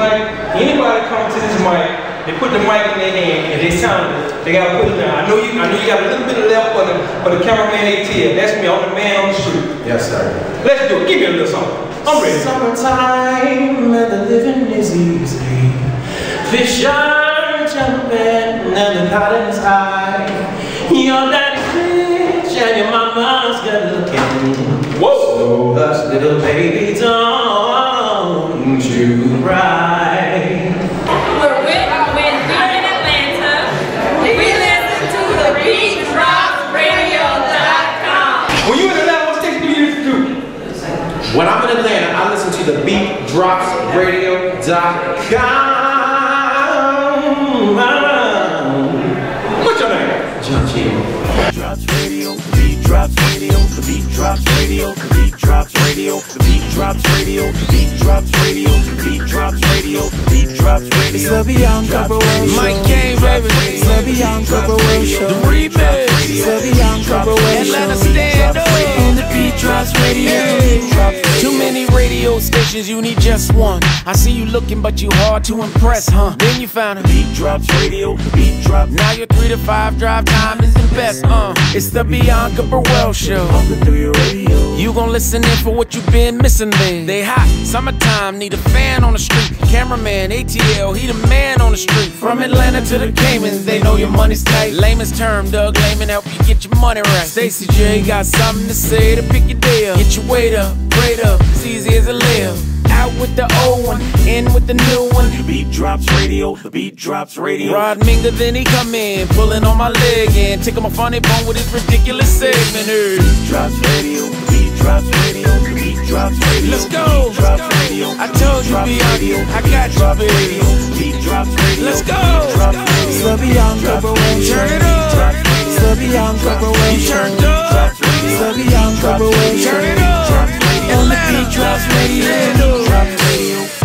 mic. Anybody come to this mic, they put the mic in their hand and they sound it. They gotta put it down. I know you got a little bit of left for the cameraman ATL. That's me, I'm the man on the street. Yes, sir. Let's do it. Give me a little song. I'm ready. Summertime and the living is easy. Fish are jumping and the cotton is high. Your daddy's rich and your mama's good looking. Whoa! So hush, little baby, don't you cry. We're in Atlanta. We listen to the BeatDropsRadio.com. When you in Atlanta, what station do you listen to? When I'm in Atlanta, I listen to the BeatDropsRadio.com. What's your name? John G. Drops radio, the beat drops radio, the beat drops radio, the beat drops radio, the beat drops radio, the beat drops radio, the beat drops radio, the beat drops radio. It's the Bianca Burrell Show. Mike Kane, baby. It's the Bianca Burrell Show. The remix. It's the Bianca Burrell Atlanta Show. stand up. On the Beat Drops Radio. Too many radio stations, you need just one. I see you looking, but you hard to impress, huh? Then you found a beat drops radio, the beat drops. Now your 3 to 5 drive time is the best, It's the Bianca Burrell Show. Through your radio. You gon' listen in for what you've been missing then. They hot, summertime, need a fan on the street. Cameraman, ATL, he the man on the street. From Atlanta to the Caymans, they know your money's tight. Layman's term, Doug Layman help you get your money right. Stacey J got something to say to pick your day up. Get your weight up, grade up, it's easy as a layup. Out with the old one, in with the new one. The beat drops radio, the beat drops radio. Rod Minga, then he come in, pulling on my leg and tickle my funny bone with his ridiculous segment. The beat drops radio, the beat drops radio, the beat drops radio. Let's go, let's go. Radio, I told you, Bianca, I got you, baby. The beat drops radio, let's go. It's the Bianca Burrell Show. Turn it up. It's the Bianca Burrell Show. Turned up. It's the Bianca Burrell Show. Turn it up. On the Beat Drops Radio.